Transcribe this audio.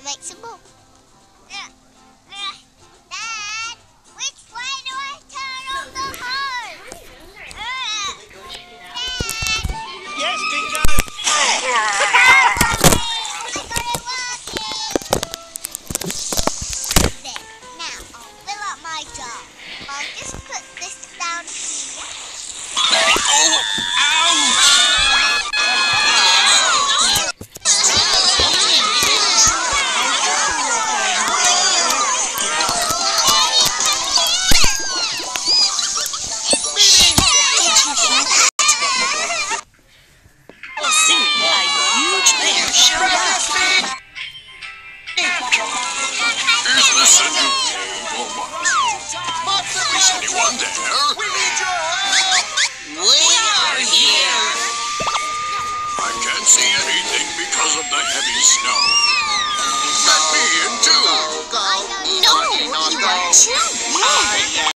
make some more. Dad, which way do I turn on the hose? Dad! Yes, Bingo! I got it working! There, now I'll fill up my jar. I'll just put this down here. Oh, ouch! Is this a new cave or what? Is anyone there? We need your help! We are here. I can't see anything because of the heavy snow. Let me in too. Go. No, you are too big.